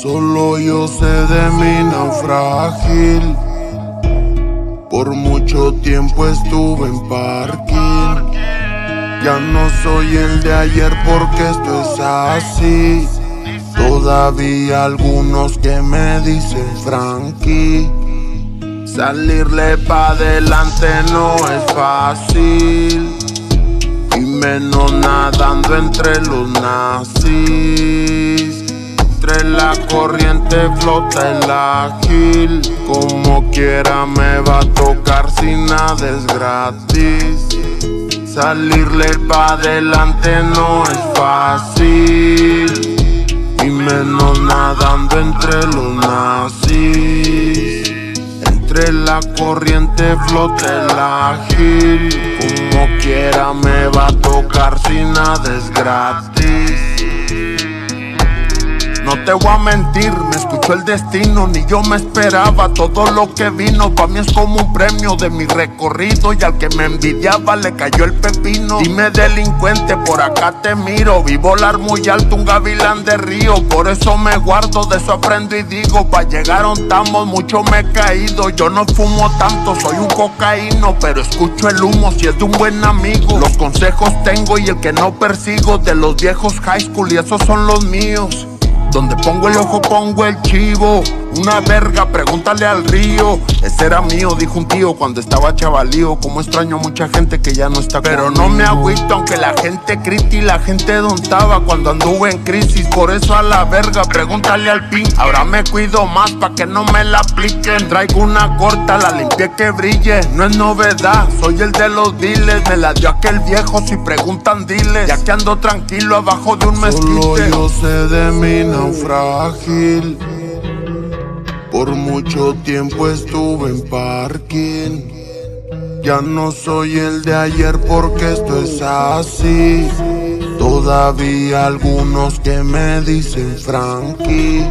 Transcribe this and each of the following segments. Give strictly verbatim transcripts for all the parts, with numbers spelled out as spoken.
Solo yo sé de mi naufragil. Por mucho tiempo estuve en parking. Ya no soy el de ayer porque esto es así. Todavía algunos que me dicen Frankie. Salirle pa' adelante no es fácil, y menos nadando entre los nazis. Entre la corriente flota el ágil. Como quiera me va a tocar si nada es gratis. Salirle pa' adelante no es fácil, y menos nadando entre los nazis. Entre la corriente flota el ágil. Como quiera me va a tocar si nada es gratis. No te voy a mentir, me escuchó el destino, ni yo me esperaba todo lo que vino. Pa' mí es como un premio de mi recorrido, y al que me envidiaba le cayó el pepino. Dime delincuente, por acá te miro, vi volar muy alto un gavilán de río. Por eso me guardo, de eso aprendo y digo, pa' llegar a un tamo mucho me he caído. Yo no fumo tanto, soy un cocaíno, pero escucho el humo si es de un buen amigo. Los consejos tengo y el que no persigo, de los viejos high school, y esos son los míos. Donde pongo el ojo pongo el chivo. Una verga, pregúntale al río. Ese era mío, dijo un tío cuando estaba chavalío. Como extraño a mucha gente que ya no está conmigo. Pero no me agüito aunque la gente criti. La gente dontaba cuando anduve en crisis. Por eso a la verga, pregúntale al pin. Ahora me cuido más pa' que no me la apliquen. Traigo una corta, la limpié que brille. No es novedad, soy el de los diles. Me la dio aquel viejo, si preguntan diles. Ya que ando tranquilo abajo de un mezquite. Solo yo sé de mi naufragil. Por mucho tiempo estuve en parking. Ya no soy el de ayer porque esto es así. Todavía algunos que me dicen Frankie.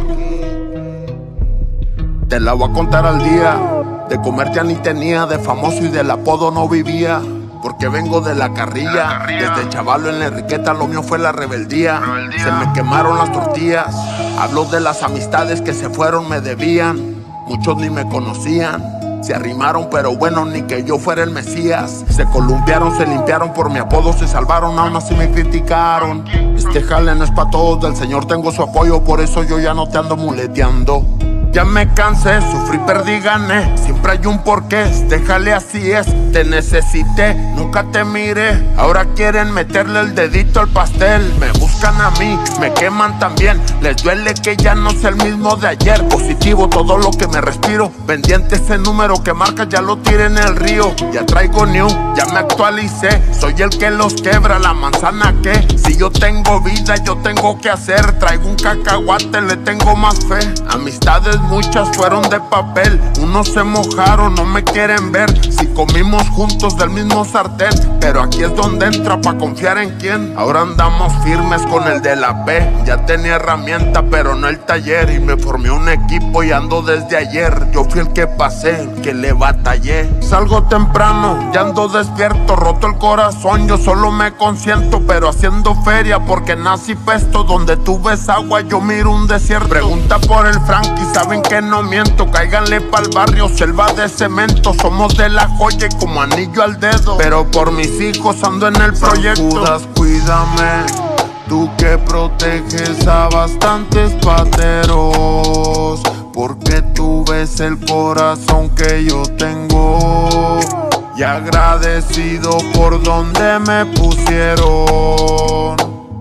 Te la voy a contar al día. De comer ya ni tenía, de famoso y del apodo no vivía. Porque vengo de la carrilla, desde chavalo en la Enriqueta lo mío fue la rebeldía. rebeldía. Se me quemaron las tortillas. Hablo de las amistades que se fueron, me debían. Muchos ni me conocían. Se arrimaron, pero bueno, ni que yo fuera el Mesías. Se columpiaron, se limpiaron por mi apodo, se salvaron, aún así me criticaron. Este jale no es pa' todos, del Señor tengo su apoyo, por eso yo ya no te ando muleteando. Ya me cansé, sufrí, perdí, gané. Siempre hay un porqué, déjale así es. Te necesité, nunca te miré. Ahora quieren meterle el dedito al pastel. Me buscan a mí, me queman también. Les duele que ya no sea el mismo de ayer. Positivo todo lo que me respiro. Pendiente ese número que marca, ya lo tiré en el río. Ya traigo new, ya me actualicé. Soy el que los quebra, la manzana que. Si yo tengo vida, yo tengo que hacer. Traigo un cacahuate, le tengo más fe. Amistades muchas fueron de papel, unos se mojaron, no me quieren ver. Si comimos juntos del mismo sartén, pero aquí es donde entra pa' confiar en quién. Ahora andamos firmes con el de la P. Ya tenía herramienta pero no el taller, y me formé un equipo y ando desde ayer. Yo fui el que pasé, el que le batallé. Salgo temprano, ya ando despierto, roto el corazón, yo solo me consiento, pero haciendo feria porque nací pesto. Donde tú ves agua yo miro un desierto. Pregunta por el Frankie, saben que no miento, cáiganle pa'l barrio, selva de cemento. Somos de la joya y como anillo al dedo, pero por mis hijos ando en el proyecto. Judas, cuídame, tú que proteges a bastantes pateros, porque tú ves el corazón que yo tengo, y agradecido por donde me pusieron.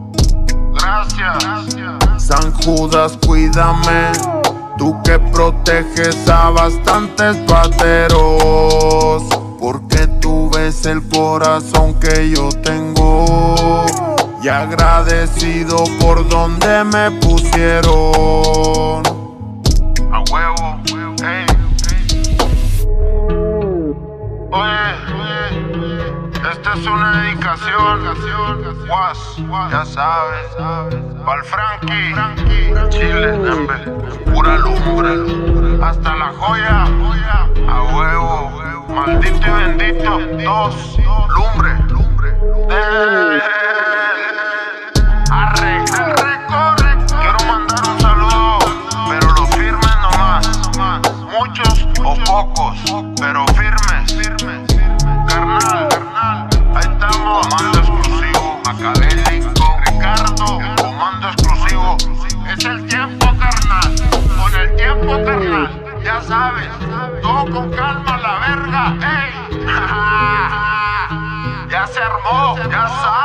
Gracias. San Judas, cuídame, tú que proteges a bastantes pateros, porque tú ves el corazón que yo tengo, y agradecido por donde me pusieron. A huevo, ey. Oye, esta es una dedicación, was, ya sabes, pa'l Frankie, Chile, Nembe, pura lumbre, hasta la joya, a huevo, maldito y bendito, dos, lumbre, eh, arre, quiero mandar un saludo pocos, pero firmes, firmes. Carnal, carnal, ahí estamos. Comando exclusivo, Macabélico, Ricardo, comando exclusivo. Es el tiempo, carnal, con el tiempo, carnal. Ya sabes, todo con calma, la verga, ey. Ya se armó, ya sabes.